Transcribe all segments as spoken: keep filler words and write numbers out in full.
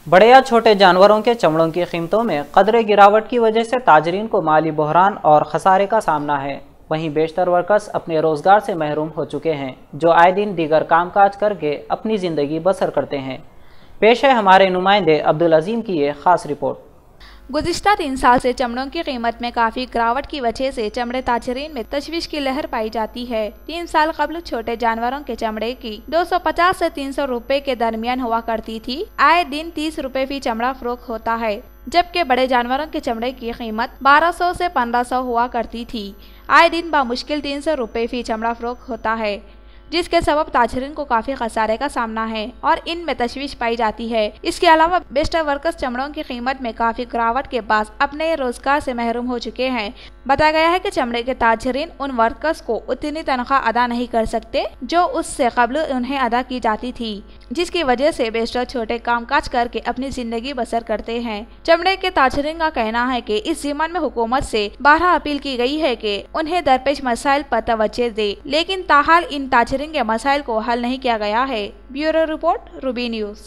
बड़े या छोटे जानवरों के चमड़ों की कीमतों में कदरे गिरावट की वजह से ताजरीन को माली बहरान और खसारे का सामना है। वहीं बेशतर वर्कर्स अपने रोज़गार से महरूम हो चुके हैं, जो आए दिन दीगर कामकाज करके अपनी ज़िंदगी बसर करते हैं। पेश है हमारे नुमाइंदे अब्दुल अजीम की ये खास रिपोर्ट। गुज़िश्ता तीन साल से चमड़ों की कीमत में काफ़ी गिरावट की वजह से चमड़े ताजरीन में तशवीश की लहर पाई जाती है। तीन साल कबल छोटे जानवरों के चमड़े की दो सौ पचास से तीन सौ रुपए के दरमियान हुआ करती थी। आए दिन तीस रुपए फी चमड़ा फरोख्त होता है, जबकि बड़े जानवरों के चमड़े की कीमत बारह सौ से पंद्रह सौ हुआ करती थी। आए दिन बामुश्किल तीन सौ रुपए फी चमड़ा फरोख्त होता है, जिसके सबब ताजरीन को काफ़ी खसारे का सामना है और इनमें तशवीश पाई जाती है। इसके अलावा बेशतर वर्कर्स चमड़ों की कीमत में काफ़ी गिरावट के बाद अपने रोजगार से महरूम हो चुके हैं। बताया गया है कि चमड़े के ताजरीन उन वर्कर्स को उतनी तनख्वाह अदा नहीं कर सकते जो उससे कबल उन्हें अदा की जाती थी, जिसकी वजह से बेशतर छोटे कामकाज करके अपनी जिंदगी बसर करते हैं। चमड़े के ताजरीन का कहना है कि इस ज़िम्मन में हुकूमत से बारह अपील की गई है कि उन्हें दरपेश मसाइल पर तवज्जो दे, लेकिन ताहाल इन ताजरीन के मसाइल को हल नहीं किया गया है। Bureau report, Ruby news.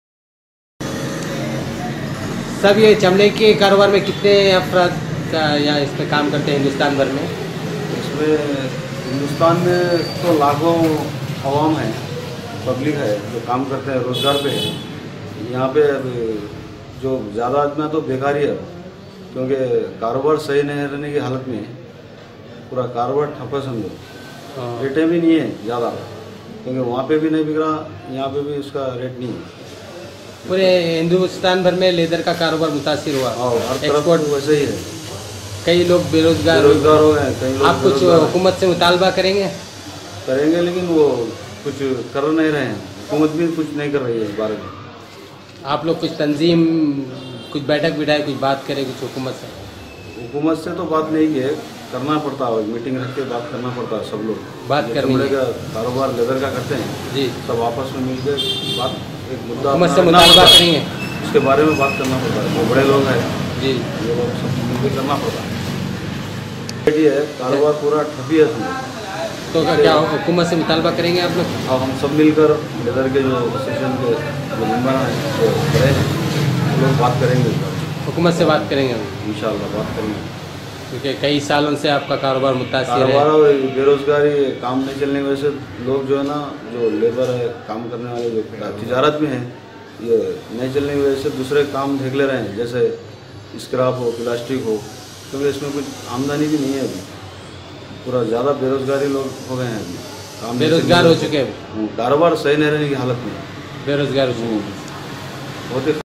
सब ये चमड़े के कारोबार में कितने अफराद या इस पे काम करते हैं हिंदुस्तान भर में? इसमें हिंदुस्तान में तो लाखों अवाम है, पब्लिक है जो काम करते हैं, रोज़गार पे है। यहाँ पे जो ज़्यादा आदमी तो बेकारी है, क्योंकि कारोबार सही नहीं रहने की हालत में पूरा कारोबार ठप्पा समझो। रेटें भी नहीं है ज़्यादा, क्योंकि वहाँ पे भी नहीं बिक रहा, यहाँ पे भी उसका रेट नहीं है। पूरे हिंदुस्तान भर में लेदर का कारोबार मुतासिर हुआ और हर एक्सपोर्ट वैसे ही है। कई लोग बेरोजगार बेरोजगार हो गए, कई लोग आप कुछ हुकूमत से मुतालबा करेंगे? करेंगे, लेकिन वो कुछ कर नहीं रहे हैं। हुकूमत भी कुछ नहीं कर रही है इस बारे में। आप लोग कुछ तंजीम, कुछ बैठक बिठाए, कुछ बात करें कुछ हुकूमत से? हुकूमत से तो बात नहीं की है, करना पड़ता है, मीटिंग रख के बात करना पड़ता है। सब लोग बात करनी है। का कारोबार लेदर का करते हैं जी, सब आपस में मिलकर बात, एक मुद्दा हुकूमत से मुतालबा करेंगे, उसके बारे में बात करना पड़ता है। जो बड़े लोग हैं जी, ये लोग सब मिलकर करना पड़ता है। है कारोबार पूरा ठपी है इसमें। तो क्या हुकूमत से मुतालबा करेंगे आप लोग? और हम सब मिलकर लेदर के जो एसोसिएशन के जो मेम्बर हैं, जो बड़े हैं, वो लोग बात करेंगे, हुकूमत से बात करेंगे इंशाल्लाह बात करेंगे। क्योंकि कई सालों से आपका कारोबार मुतासिर है। कारोबार और बेरोजगारी, काम नहीं चलने की वजह से लोग जो है ना, जो लेबर है, काम करने वाले जो तिजारत में हैं, ये नहीं चलने की वजह से दूसरे काम देख ले रहे हैं, जैसे स्क्रैप हो, प्लास्टिक हो, क्योंकि इसमें कुछ आमदनी भी नहीं है अभी। पूरा ज़्यादा बेरोजगारी लोग हो गए हैं अभी, काम बेरोजगार हो चुके हैं, कारोबार सही नहीं रहने की हालत में बेरोजगार हो चुके हैं। बहुत ही